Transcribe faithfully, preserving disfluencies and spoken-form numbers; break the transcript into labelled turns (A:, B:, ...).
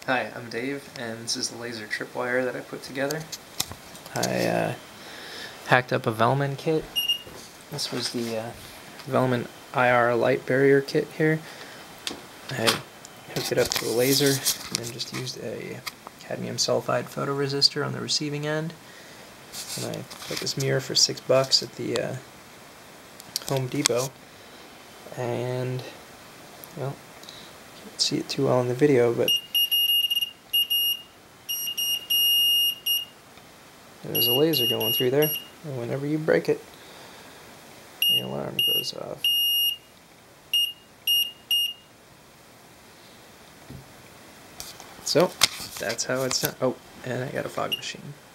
A: Hi, I'm Dave, and this is the laser tripwire that I put together. I uh, hacked up a Velleman kit. This was the uh, Velleman I R light barrier kit here. I hooked it up to a laser and then just used a cadmium sulfide photoresistor on the receiving end. And I got this mirror for six bucks at the uh, Home Depot. And, well, can't see it too well in the video, but there's a laser going through there, and whenever you break it, the alarm goes off. So, that's how it's done. Oh, and I got a fog machine.